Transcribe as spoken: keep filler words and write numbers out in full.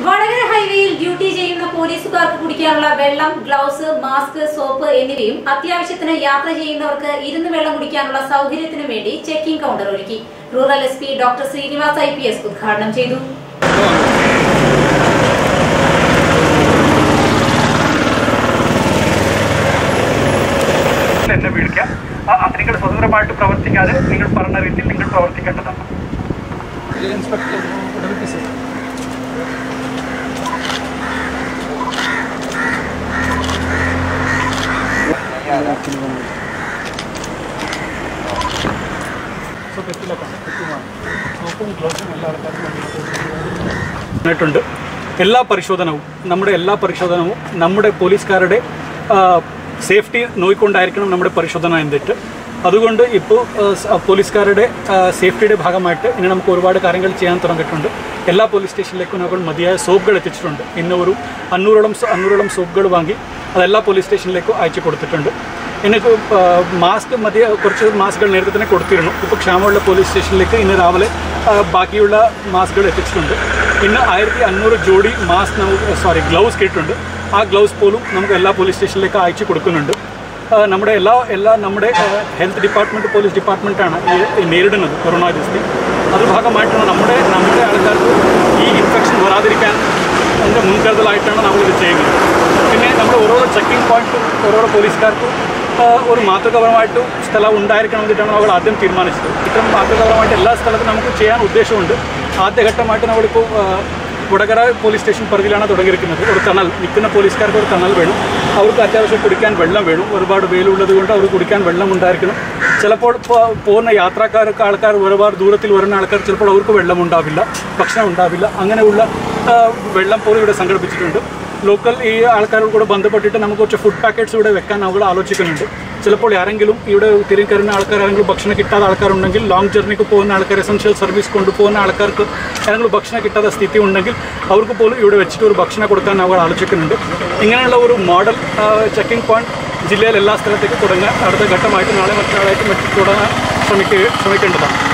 വടകര ഹൈവേയിൽ ഡ്യൂട്ടി ചെയ്യുന്ന പോലീസുകാർക്ക് കുടിക്കാനുള്ള വെള്ളം, ഗ്ലൗസ്, മാസ്ക്, സോപ്പ് എന്നിവയും അത്യാവശ്യത്തിന് യാത്ര ചെയ്യുന്നവർക്ക് ഇരുന്ന് വെള്ളം കുടിക്കാനുള്ള സൗകര്യത്തിനു വേണ്ടി ചെക്കിംഗ് കൗണ്ടർ ഒരുക്കി. Rural S P doctor Srinivas I P S ഉദ്ഘാടനം ചെയ്തു. എന്നെ വിളിക്കാം. നിങ്ങൾ സ്വതന്ത്രമായിട്ട് പ്രവർത്തിക്കാതെ നിങ്ങൾ പറഞ്ഞ രീതിയിൽ നിങ്ങൾ പ്രവർത്തിക്കേണ്ടതാണ്. എല്ലാ പരിശോധനവും നമ്മുടെ എല്ലാ പരിശോധനവും നമ്മുടെ പോലീസുകാരുടെ സേഫ്റ്റി നോക്കിക്കൊണ്ടായിരിക്കണം നമ്മുടെ പരിശോധന എന്നിട്ട്. അതുകൊണ്ട് ഇപ്പോൾ പോലീസുകാരുടെ സേഫ്റ്റിയുടെ ഭാഗമായിട്ട് ഇനി നമുക്ക് ഒരുപാട് കാര്യങ്ങൾ ചെയ്യാൻ തുടങ്ങിയിട്ടുണ്ട്. എല്ലാ പോലീസ് സ്റ്റേഷനിലേക്കും നമ്മൾ മതിയായ സോപ്പുകൾ എത്തിച്ചിട്ടുണ്ട്. ഇന്ന് ഒരു അഞ്ഞൂറോളം അഞ്ഞൂറോളം സോപ്പുകൾ വാങ്ങി അതെല്ലാ പോലീസ് സ്റ്റേഷനിലേക്കും അയച്ചു കൊടുത്തിട്ടുണ്ട്. എനിക്ക് മാസ്ക് മതിയ കുറച്ച് മാസ്കുകൾ നേരത്തെ തന്നെ കൊടുത്തിരുന്നു. ഇപ്പോൾ ക്ഷാമമുള്ള പോലീസ് സ്റ്റേഷനിലേക്ക് ഇന്ന് രാവിലെ ബാക്കിയുള്ള മാസ്കുകൾ എത്തിച്ചിട്ടുണ്ട്. ഇന്ന് ആയിരത്തി അഞ്ഞൂറ് ജോഡി മാസ്ക് നമുക്ക് സോറി ഗ്ലൗസ് കിട്ടുന്നുണ്ട്. ആ ഗ്ലൗസ് പോലും നമുക്ക് എല്ലാ പോലീസ് സ്റ്റേഷനിലേക്ക് അയച്ചു കൊടുക്കുന്നുണ്ട്. നമ്മുടെ എല്ലാ എല്ലാ നമ്മുടെ ഹെൽത്ത് ഡിപ്പാർട്ട്മെൻറ്റ്, പോലീസ് ഡിപ്പാർട്ട്മെൻറ്റാണ് നേരിടുന്നത് കൊറോണ ദിവസത്തിൽ. അത് ഭാഗമായിട്ടാണ് നമ്മുടെ നമ്മുടെ ആൾക്കാർക്ക് ഈ ഇൻഫെക്ഷൻ വരാതിരിക്കാൻ അതിൻ്റെ മുൻകരുതലായിട്ടാണ് നമ്മളിത് ചെയ്യുന്നത്. പിന്നെ നമ്മൾ ഓരോരോ ചെക്കിംഗ് പോയിൻറ്റും ഓരോരോ പോലീസുകാർക്കും ഒരു മാതൃകാപരമായിട്ടും സ്ഥലം ഉണ്ടായിരിക്കണം എന്നിട്ടാണ് നമ്മൾ ആദ്യം തീരുമാനിച്ചത്. ഇത്തരം മാതൃകാപരമായിട്ട് എല്ലാ സ്ഥലത്തും നമുക്ക് ചെയ്യാൻ ഉദ്ദേശമുണ്ട്. ആദ്യഘട്ടമായിട്ട് നമ്മളിപ്പോൾ വടകര പോലീസ് സ്റ്റേഷൻ പരിധിയിലാണ് തുടങ്ങിയിരിക്കുന്നത്. ഒരു ടണൽ, നിൽക്കുന്ന പോലീസുകാർക്ക് ഒരു ടണൽ വേണം. അവർക്ക് അത്യാവശ്യം കുടിക്കാൻ വെള്ളം വേണം. ഒരുപാട് വെയിലുള്ളത് കൊണ്ട് അവർ കുടിക്കാൻ വെള്ളം ഉണ്ടായിരിക്കണം. ചിലപ്പോൾ പോകുന്ന യാത്രക്കാർക്ക് ആൾക്കാർ ഒരുപാട് ദൂരത്തിൽ വരുന്ന ആൾക്കാർ ചിലപ്പോൾ അവർക്ക് വെള്ളം ഉണ്ടാവില്ല, ഭക്ഷണം ഉണ്ടാവില്ല. അങ്ങനെയുള്ള വെള്ളം പോലും ഇവിടെ സംഘടിപ്പിച്ചിട്ടുണ്ട്. ലോക്കൽ ഈ ആൾക്കാരോട് കൂടെ ബന്ധപ്പെട്ടിട്ട് നമുക്ക് കുറച്ച് ഫുഡ് പാക്കറ്റ്സ് ഇവിടെ വെക്കാൻ നമ്മൾ ആലോചിക്കുന്നുണ്ട്. ചിലപ്പോൾ ആരെങ്കിലും ഇവിടെ തിരികരുന്ന ആൾക്കാർ, ആരെങ്കിലും ഭക്ഷണം കിട്ടാത്ത ആൾക്കാരുണ്ടെങ്കിൽ, ലോങ് ജേർണിക്ക് പോകുന്ന ആൾക്കാർ, എസൻഷ്യൽ സർവീസ് കൊണ്ടുപോകുന്ന ആൾക്കാർക്ക് ആരെങ്കിലും ഭക്ഷണം കിട്ടാത്ത സ്ഥിതി ഉണ്ടെങ്കിൽ അവർക്ക് പോലും ഇവിടെ വെച്ചിട്ട് ഒരു ഭക്ഷണം കൊടുക്കാൻ നമ്മൾ ആലോചിക്കുന്നുണ്ട്. ഇങ്ങനെയുള്ള ഒരു മോഡൽ ചെക്കിംഗ് പോയിന്റ് ജില്ലയിൽ എല്ലാ സ്ഥലത്തേക്കും തുടങ്ങാൻ അടുത്ത ഘട്ടമായിട്ട് നാളെ മറ്റന്നാളായിട്ട് തുടങ്ങാൻ ശ്രമിക്കുക ശ്രമിക്കേണ്ടതാണ്.